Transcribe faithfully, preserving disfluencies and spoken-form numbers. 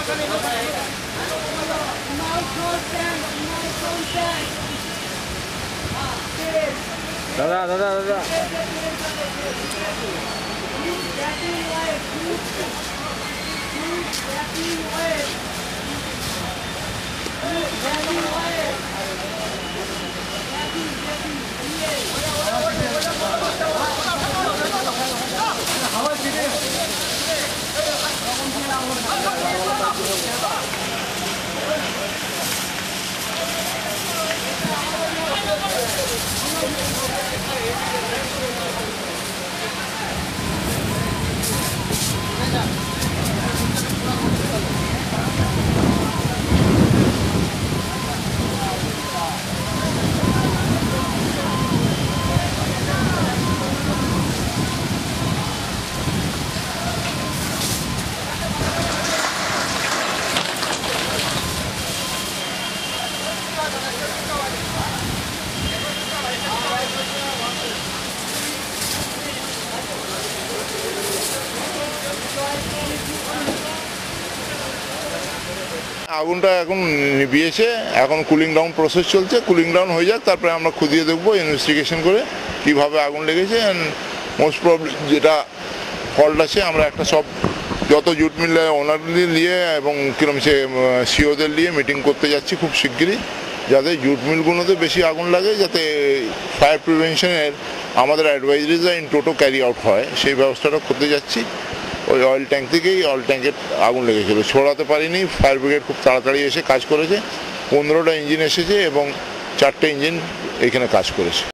দাদা দাদা দাদা আগুনটা এখন নিভিয়েছে, এখন কুলিং ডাউন প্রসেস চলছে। কুলিং ডাউন হয়ে যাক, তারপরে আমরা খুঁজিয়ে দেখবো ইনভেস্টিগেশন করে কীভাবে আগুন লেগেছে। অ্যান্ড মোস্ট প্রবলি যেটা ফল্ট আছে, আমরা একটা সব যত জুট মিল ওনারদের নিয়ে এবং কিরম সে সিওদের নিয়ে মিটিং করতে যাচ্ছি খুব শিগগিরই, যাতে জুট মিলগুলোতে বেশি আগুন লাগে, যাতে ফায়ার প্রিভেনশনের আমাদের advisories in toto carry out হয়, সেই ব্যবস্থাটা করতে যাচ্ছি। ওই অয়েল ট্যাঙ্ক থেকেই অয়েল ট্যাঙ্কের আগুন লেগেছিলো, ছড়াতে পারিনি। ফায়ার ব্রিগেড খুব তাড়াতাড়ি এসে কাজ করেছে। পনেরোটা ইঞ্জিন এসেছে এবং চারটে ইঞ্জিন এখানে কাজ করেছে।